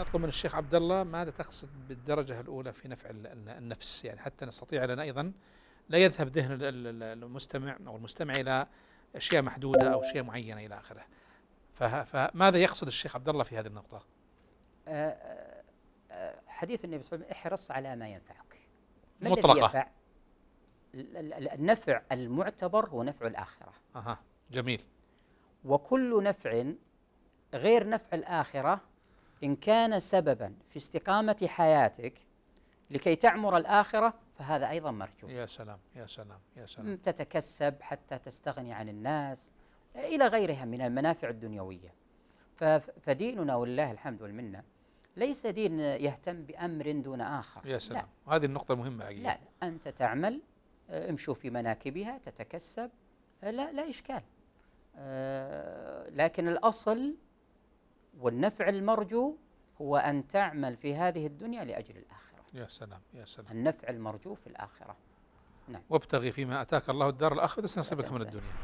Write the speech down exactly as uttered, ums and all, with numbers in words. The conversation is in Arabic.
نطلب من الشيخ عبد الله ماذا تقصد بالدرجة الأولى في نفع النفس، يعني حتى نستطيع لنا أيضا لا يذهب ذهن المستمع أو المستمع إلى أشياء محدودة أو أشياء معينة إلى آخره. فماذا يقصد الشيخ عبد الله في هذه النقطة؟ حديث النبي صلى الله عليه وسلم: احرص على ما ينفعك. ما الذي ينفع؟ النفع المعتبر هو نفع الآخرة. أها، جميل. وكل نفع غير نفع الآخرة إن كان سببا في استقامة حياتك لكي تعمر الآخرة فهذا أيضا مرجو. يا سلام يا سلام يا سلام. تتكسب حتى تستغني عن الناس إلى غيرها من المنافع الدنيوية. فديننا ولله الحمد والمنة ليس دين يهتم بأمر دون آخر. يا سلام، هذه النقطة المهمة حقيقة. لا، أنت تعمل، امشوا في مناكبها، تتكسب، لا لا إشكال. أه لكن الأصل والنفع المرجو هو أن تعمل في هذه الدنيا لأجل الآخرة. يا سلام يا سلام. النفع المرجو في الآخرة. نعم. وابتغي فيما أتاك الله الدار الآخرة نصيبك من الدنيا.